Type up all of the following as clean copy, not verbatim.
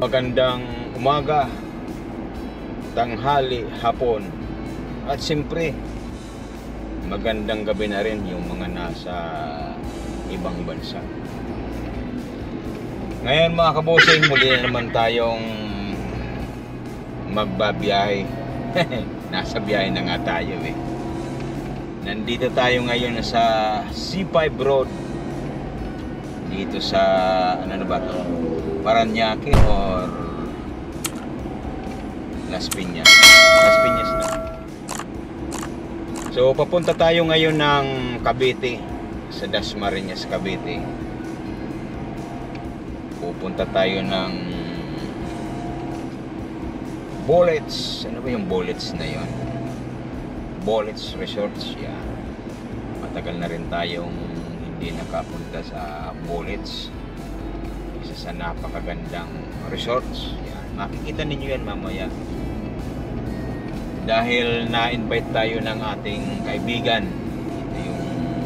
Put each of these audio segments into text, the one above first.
magandang umaga, tanghali, hapon, at siyempre magandang gabi na rin yung mga nasa ibang bansa. Ngayon mga kabosing, muli na naman tayong magbabiyahe. Nasa biyahe na nga tayo eh. Nandito tayo ngayon sa C5 Road, dito sa ano na ba to? Paranaque or Las Piñas. Las Piñas na. So papunta tayo ngayon ng Cavite, sa Dasmariñas, Cavite. Pupunta tayo ng Bolets. Ano ba yung Bolets na yon? Bolets Resorts, yan. Matagal na rin tayong hindi nakapunta sa Bolets, isa sa napakagandang resorts. Yan. Makikita ninyo yan mamaya, dahil na-invite tayo ng ating kaibigan. Ito yung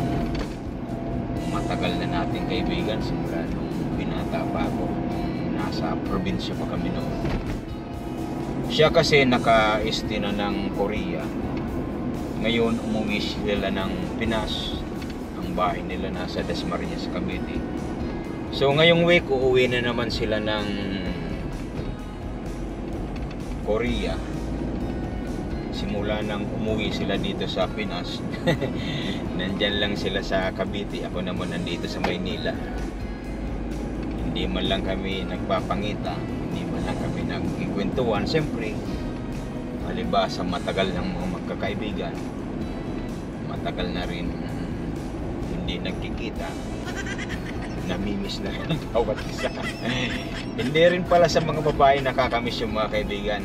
matagal na nating kaibigan simula nung binata pa ako, nasa probinsya pa kami noon. Siya kasi naka-stay na ng Korea. Ngayon umuwi sila ng Pinas. Ang bahay nila nasa Dasmariñas, Cavite. So ngayong week uuwi na naman sila ng Korea. Simula nang umuwi sila dito sa Pinas. Nandyan lang sila sa Cavite. Ako naman nandito sa Maynila. Hindi man lang kami nagpapangita, hindi man lang kami nagkikwentuhan. Siyempre, malibasa matagal ng mga magkakaibigan, matagal na rin hindi nagkikita, namimiss na rin ang bawat isa. Hindi rin pala sa mga babae nakakamiss yung mga kaibigan,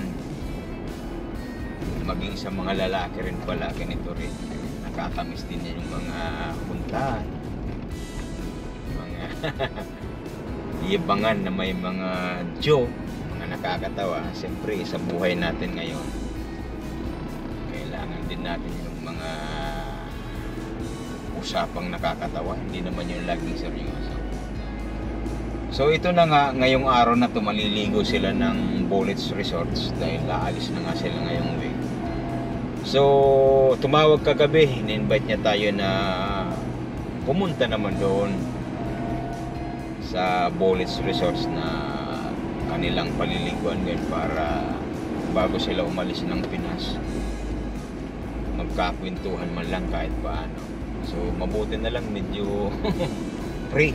maging sa mga lalaki rin pala ganito rin, nakakamiss din yung mga puntahan, mga iyabangan na may mga joke, mga nakakatawa. Siyempre sa buhay natin ngayon, kailangan din natin yung mga usapang nakakatawa, hindi naman yung laging seryoso. So ito na nga, ngayong araw na to maliligo sila ng Bolets Resorts dahil aalis na nga sila ngayong week. So tumawag kagabi, in-invite niya tayo na pumunta naman doon sa Bolets Resorts na kanilang paliliguan ngayon, para bago sila umalis ng Pinas magkakwentuhan man lang kahit paano. So mabuti na lang medyo free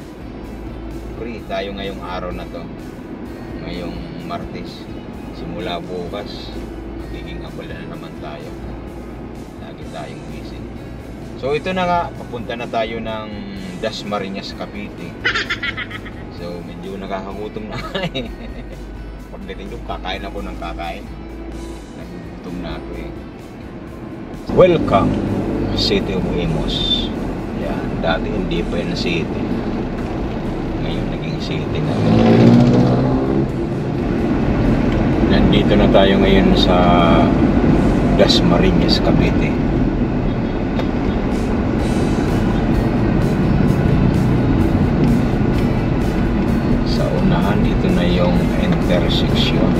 tayo ngayong araw na to, ngayong Martes. Simula bukas magiging abala na naman tayo, lagi tayong busy. So ito na nga, papunta na tayo ng Dasmariñas, Cavite. So medyo nakakagutom na eh. Pagdating doon, kakain ako ng kakain. Nagugutom na ako eh. Welcome, City of Imus. Yan, dati hindi pa yan city, ngayon naging city na. Nandito na tayo ngayon sa Dasmariñas, Cavite. Ito na yung intersection.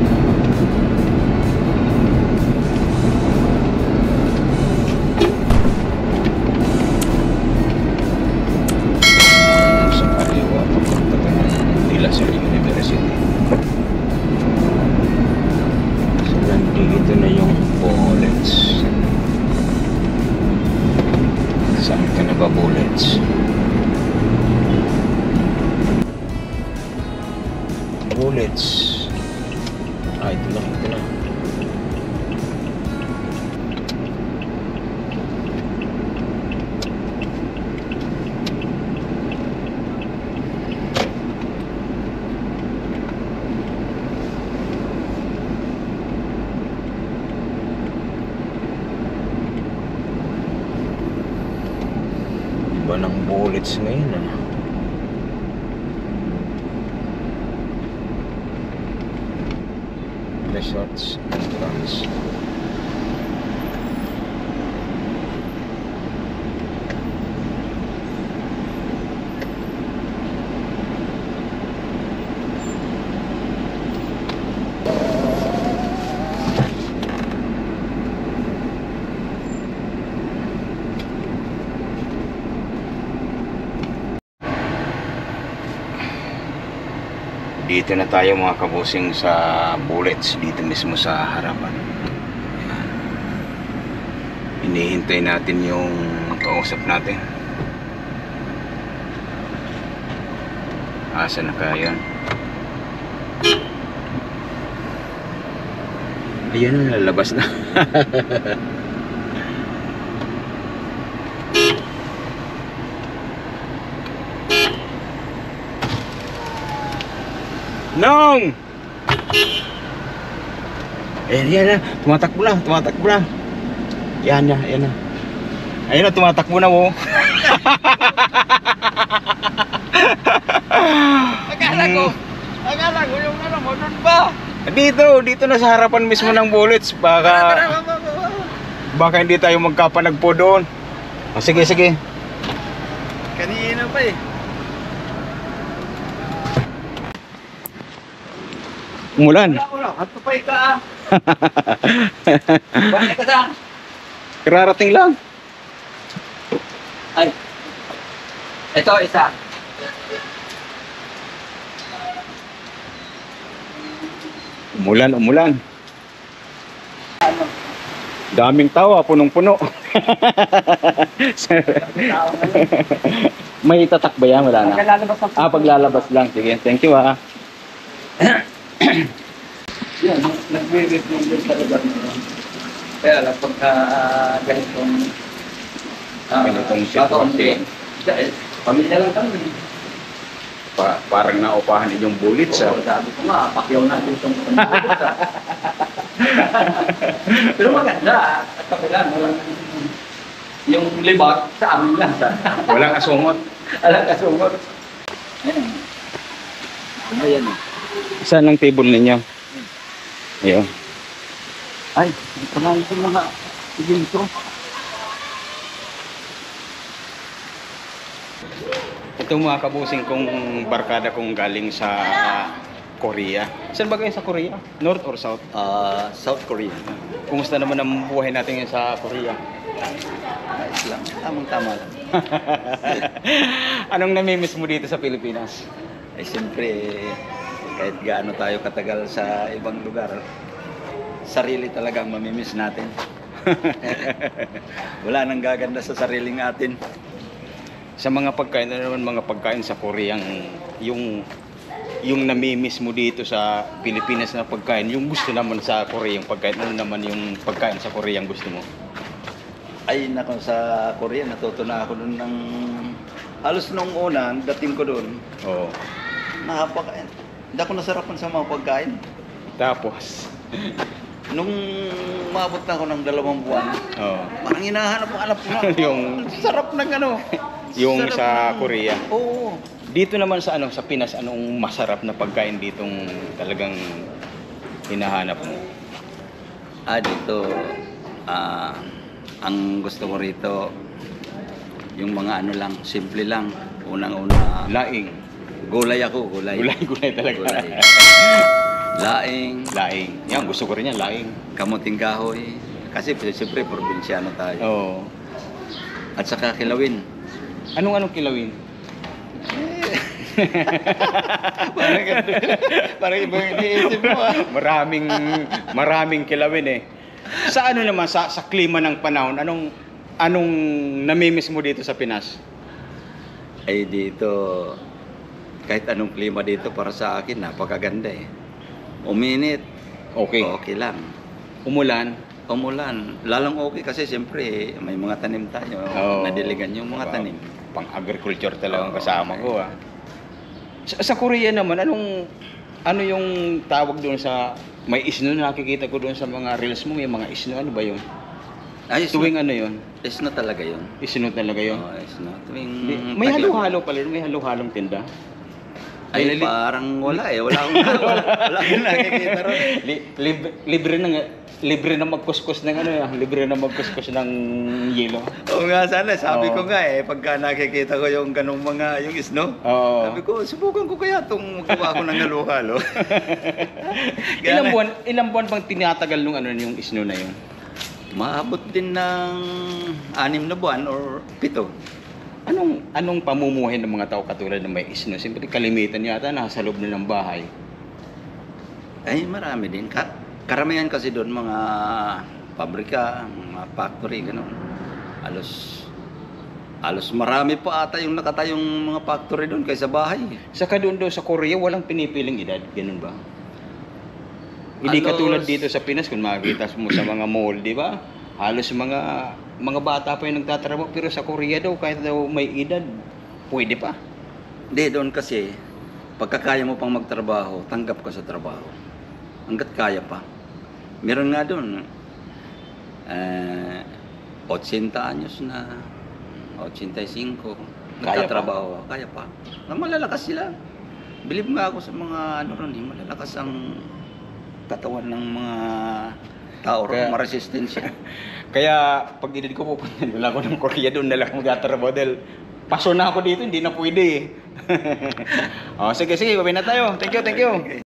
Sa kaliwa papunta ka ng De La Salle University. So nandito na yung Bolets. Saan ka na ba, Bolets? Bolets. Ito lang, ito lang. Iba ng Bolets ngayon ah. Resorts entrance. Dito na tayo mga kabusing sa bullets, dito mismo sa harapan. Ayan. Hinihintay natin yung kausap natin. Asa na kaya yan? Ayan na, lalabas na. Nong! Ayan, yan na. Tumatakbo na, tumatakbo na. Yan na, yan na. Ayan na, tumatakbo na mo. Akala ko yung ano mo, doon ba? Dito na sa harapan mismo ng bullets. Baka hindi tayo magkapanagpo doon. O, sige, sige. Kanina pa eh. Umulan. Wala, hatupay ka ah. Bakit ka saan? Kararating lang. Ay. Ito, isa. Umulan, umulan. Daming tawa, punong-puno. May itatak ba yan? Wala na. Paglalabas ng Paglalabas lang. Sige, thank you ah. yan, nagre-recommend din sa lugar nila. Kaya lang pagka ganitong Ganitong sitwasyon. Dahil pamilya lang kami. Parang naupahan inyong bullets ah. Sabi ko nga, pakyaw natin itong bullets ah. Pero maganda. At kapilan, yung libag sa amin lang. Walang asungot. Alang kasungot. Ayan eh. Saan ang table ninyo? Ayun. Ay, marami sa mga ginto. Ito mga kabusing kong barkada kong galing sa Korea. Saan ba kayo sa Korea? North or South? South Korea. Kumusta naman ang buhay natin ngayon sa Korea? Ayos lang. Tamang-tama lang. Anong namimiss mo dito sa Pilipinas? Ay, siyempre, kahit gaano tayo katagal sa ibang lugar, sarili talaga ang mamimiss natin. Wala nang gaganda sa sariling atin. Sa mga pagkain, ano naman mga pagkain sa Korea yung namimiss mo dito sa Pilipinas na pagkain, yung gusto naman sa Korea yung pagkain, ano naman yung pagkain sa Korea ang gusto mo? Ay, nako, sa Korea, natuto na ako doon ng... Halos nung una, dating ko doon, Oo. nakapakain. Hindi ako nasarapan sa mga pagkain. Tapos, Nung umabot na ako ng 2 buwan, oo. parang hinahanap ang anak ko na. Yung- sarap ng ano. Yung Sarap sa ng- Korea. Oo. Dito naman sa sa Pinas, anong masarap na pagkain ditong talagang hinahanap mo? Dito, ang gusto ko rito, yung mga ano lang, simple lang. Unang-una, Laing. gulay ako, gulay. Gulay talaga. Gulay. Laing, Laing. Yan, gusto ko rin yan, laing. kamuting kahoy. Kasi siyempre, probinsyano tayo. Oo. At saka kilawin. Anong kilawin? Parang iba yung iniisip mo Maraming kilawin eh. Sa ano naman, sa klima ng panahon, anong namimiss mo dito sa Pinas? Ay dito, kahit anong klima dito para sa akin, napakaganda eh. Uminit, Okay. okay lang. Umulan? Umulan, lalong okay kasi siyempre may mga tanim tayo. Oo. Nadiligan yung mga tanim. Pang-agriculture talagang Oo, kasama okay. ko ah. Sa Korea naman, ano yung tawag doon sa may isno na nakikita ko doon sa mga reels mo, may mga isno, ano ba yun? Ay, Tuwing ano yun? isno talaga yun. Isno talaga yun? Oo, isno. Tuwing May taglamig. halo-halo pala, may halo-halong tinda. Ay, May li- parang wala eh. Wala akong nakikita ron. Libre na magkuskus ng libre na magkuskus ng yelo. Oo nga sana, sabi Oo. ko nga eh, pagka nakikita ko yung ganong mga, yung isno, Oo. sabi ko, subukan ko kaya itong magawa ko ng halo-halo. Ilang buwan bang tinatagal nung yung isno na yun? Maabot din ng 6 na buwan or 7. Anong pamumuhay ng mga tao katulad ng may isno? Siyempre kalimitan yata nasa loob nilang bahay. Ay, marami din. Karamihan kasi doon mga pabrika, mga factory, gano'n. Halos marami pa ata yung nakatayong mga factory doon kaysa bahay. Saka doon sa Korea, walang pinipiling edad. Ganun ba? Hindi Halos- katulad dito sa Pinas, kung makikita mo sa mga mall, di ba? Halos mga bata pa yung nagtatrabaho. Pero sa Korea daw, kahit daw may edad, pwede pa. Hindi, doon kasi, pagkakaya mo pang magtrabaho, tanggap ka sa trabaho. Hanggat kaya pa. Meron nga doon, 80 anyos na, 85, Kaya nagtatrabaho. Kaya pa. Malalakas sila. Believe nga ako sa mga malalakas ang katawan ng mga tao ron, maresistensya. Kaya pag edad ko pupunta, wala ko ng Korea doon na lang magtatrabaho dahil paso na ako dito, hindi na pwede eh. Sige, babay na tayo. Thank you.